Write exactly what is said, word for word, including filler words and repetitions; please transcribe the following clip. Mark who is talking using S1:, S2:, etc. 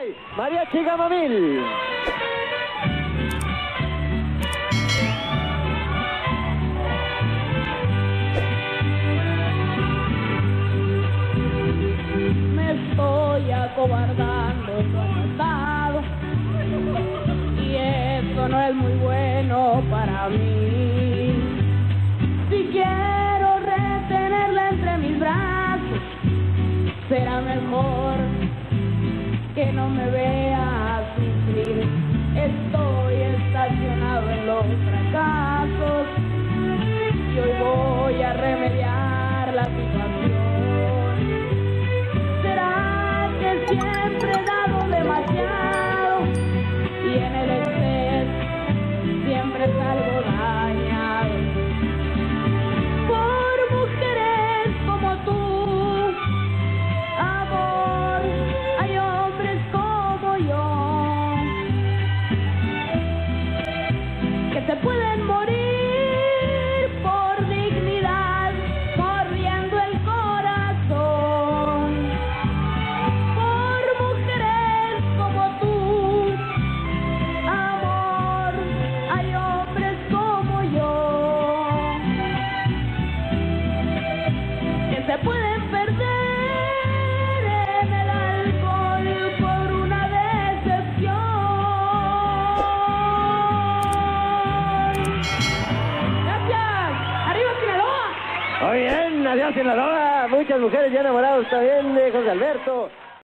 S1: hoy, Mariachi Gamamil.
S2: Me estoy acobardando, estoy asustado, y eso no es muy bueno para mí. Si quiero retenerla entre mis brazos, será mejor que no me vea sufrir. Estoy estacionado en los fracasos y hoy voy a remediar la situación. ¿Será que siempre he dado demasiado y en el exceso siempre salgo dañado? Por mujeres como tú, amor, hay hombres como yo que se pueden morir por dignidad, corriendo el corazón. Por mujeres como tú, amor, hay hombres como yo que se pueden perder en el alcohol por una decepción. Gracias. ¡Arriba Sinaloa!
S1: Muy bien, adiós Sinaloa. Muchas mujeres ya enamoradas también de José Alberto.